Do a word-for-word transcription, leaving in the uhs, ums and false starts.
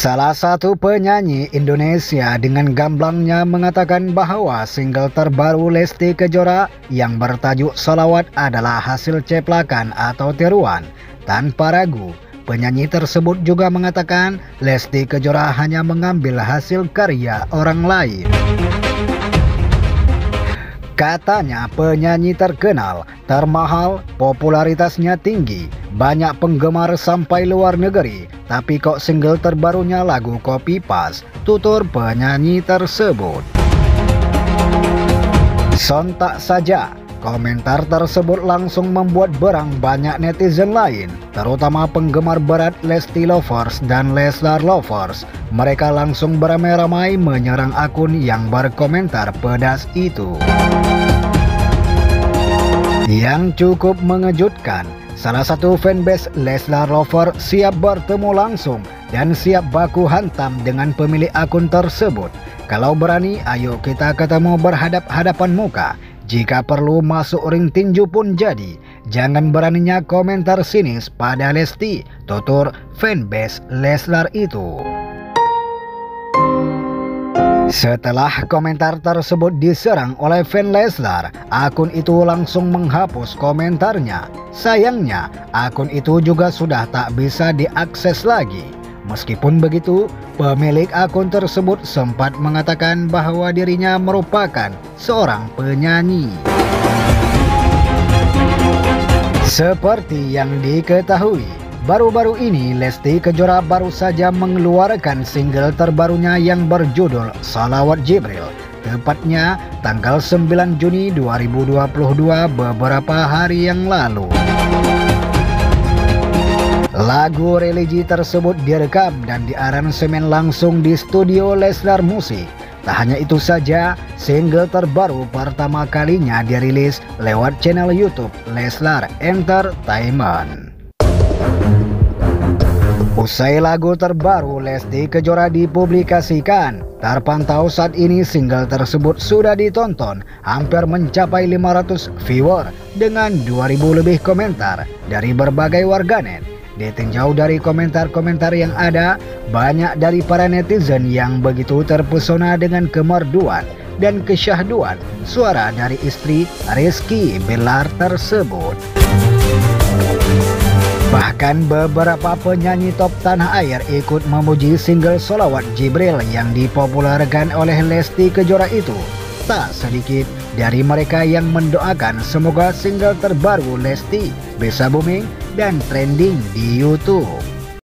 Salah satu penyanyi Indonesia dengan gamblangnya mengatakan bahwa single terbaru Lesti Kejora yang bertajuk Sholawat adalah hasil ceplakan atau tiruan. Tanpa ragu, penyanyi tersebut juga mengatakan Lesti Kejora hanya mengambil hasil karya orang lain. Katanya penyanyi terkenal, termahal, popularitasnya tinggi, banyak penggemar sampai luar negeri, tapi kok single terbarunya lagu Copy Paste, tutur penyanyi tersebut. Sontak saja, komentar tersebut langsung membuat berang banyak netizen lain, terutama penggemar berat Lesti Lovers dan Leslar Lovers. Mereka langsung beramai-ramai menyerang akun yang berkomentar pedas itu. Yang cukup mengejutkan, salah satu fanbase Leslar Lover siap bertemu langsung dan siap baku hantam dengan pemilik akun tersebut. Kalau berani, ayo kita ketemu berhadap-hadapan muka. Jika perlu masuk ring tinju pun jadi. Jangan beraninya komentar sinis pada Lesti, tutur fanbase Leslar itu. Setelah komentar tersebut diserang oleh fan Leslar, akun itu langsung menghapus komentarnya. Sayangnya, akun itu juga sudah tak bisa diakses lagi. Meskipun begitu, pemilik akun tersebut sempat mengatakan bahwa dirinya merupakan seorang penyanyi. Seperti yang diketahui, baru-baru ini Lesti Kejora baru saja mengeluarkan single terbarunya yang berjudul Sholawat Jibril, tepatnya tanggal sembilan Juni dua ribu dua puluh dua, beberapa hari yang lalu. Lagu religi tersebut direkam dan diaransemen langsung di studio Leslar Musik. Tak hanya itu saja, single terbaru pertama kalinya dirilis lewat channel YouTube Leslar Entertainment. Usai lagu terbaru Lesti Kejora dipublikasikan, terpantau saat ini single tersebut sudah ditonton hampir mencapai lima ratus viewer dengan dua ribu lebih komentar dari berbagai warganet. Ditinjau dari komentar-komentar yang ada, banyak dari para netizen yang begitu terpesona dengan kemerduan dan kesyahduan suara dari istri Rizky Bilar tersebut. Bahkan beberapa penyanyi top tanah air ikut memuji single Sholawat Jibril yang dipopulerkan oleh Lesti Kejora itu. Tak sedikit dari mereka yang mendoakan semoga single terbaru Lesti bisa booming dan trending di YouTube.